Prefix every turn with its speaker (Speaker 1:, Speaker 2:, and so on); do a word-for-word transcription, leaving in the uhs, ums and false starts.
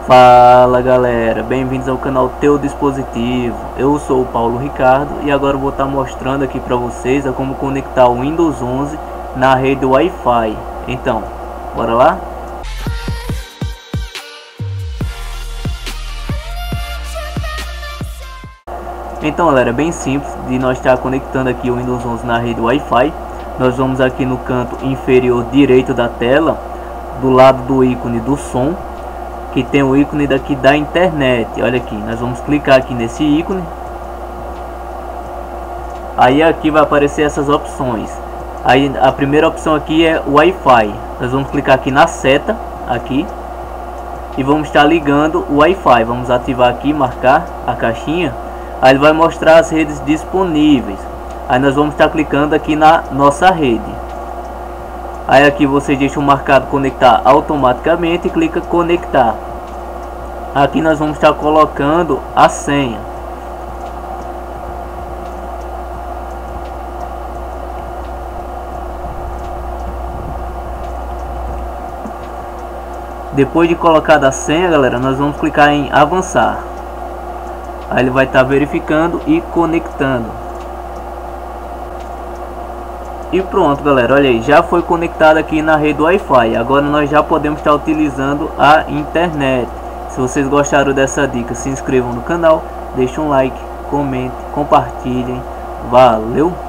Speaker 1: Fala galera, bem-vindos ao canal Teu Dispositivo. Eu sou o Paulo Ricardo e agora eu vou estar mostrando aqui para vocês a como conectar o Windows onze na rede Wi-Fi. Então, bora lá? Então galera, é bem simples de nós estar conectando aqui o Windows onze na rede Wi-Fi. Nós vamos aqui no canto inferior direito da tela, do lado do ícone do som, que tem o ícone daqui da internet. Olha aqui, nós vamos clicar aqui nesse ícone. Aí aqui vai aparecer essas opções. Aí a primeira opção aqui é Wi-Fi. Nós vamos clicar aqui na seta aqui e vamos estar ligando o Wi-Fi. Vamos ativar aqui, marcar a caixinha. Aí ele vai mostrar as redes disponíveis. Aí nós vamos estar clicando aqui na nossa rede. Aí aqui você deixa o marcado conectar automaticamente e clica conectar. Aqui nós vamos estar colocando a senha. Depois de colocada a senha, galera, nós vamos clicar em avançar. Aí ele vai estar verificando e conectando. E pronto galera, olha aí, já foi conectado aqui na rede Wi-Fi. Agora nós já podemos estar utilizando a internet. Se vocês gostaram dessa dica, se inscrevam no canal, deixem um like, comentem, compartilhem. Valeu!